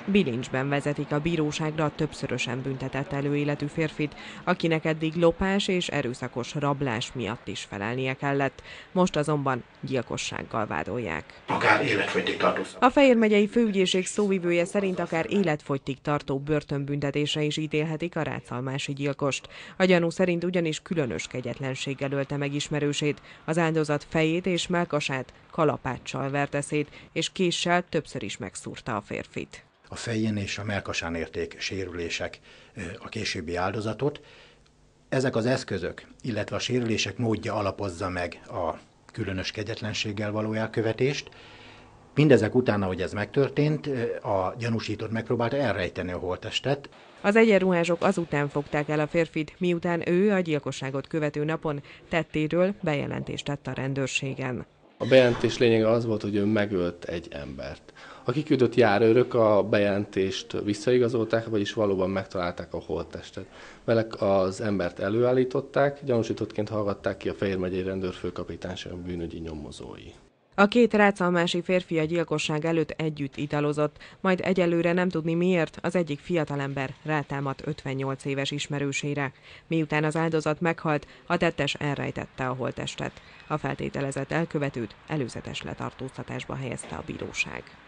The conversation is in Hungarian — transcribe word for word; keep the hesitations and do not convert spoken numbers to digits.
Bilincsben vezetik a bíróságra a többszörösen büntetett előéletű férfit, akinek eddig lopás és erőszakos rablás miatt is felelnie kellett. Most azonban gyilkossággal vádolják. Akár életfogytig tartó. A Fejér megyei főügyészség szóvivője szerint akár életfogytig tartó börtönbüntetésre is ítélhetik a rácalmási gyilkost. A gyanú szerint ugyanis különös kegyetlenséggel ölte meg ismerősét, az áldozat fejét és mellkasát kalapáccsal verte szét, és késsel többször is megszúrta a férfit. A fején és a mellkasán érték sérülések a későbbi áldozatot. Ezek az eszközök, illetve a sérülések módja alapozza meg a különös kegyetlenséggel való elkövetést. Mindezek után, ahogy ez megtörtént, a gyanúsított megpróbálta elrejteni a holttestet. Az egyenruhások azután fogták el a férfit, miután ő a gyilkosságot követő napon tettéről bejelentést tett a rendőrségen. A bejelentés lényege az volt, hogy ő megölt egy embert. A kiküldött járőrök a bejelentést visszaigazolták, vagyis valóban megtalálták a holttestet. Vele az embert előállították, gyanúsítottként hallgatták ki a Fejér megyei rendőrfőkapitányság bűnügyi nyomozói. A két rácalmási férfi a gyilkosság előtt együtt italozott, majd egyelőre nem tudni miért az egyik fiatalember rátámadt ötvennyolc éves ismerősére. Miután az áldozat meghalt, a tettes elrejtette a holttestet. A feltételezett elkövetőt előzetes letartóztatásba helyezte a bíróság.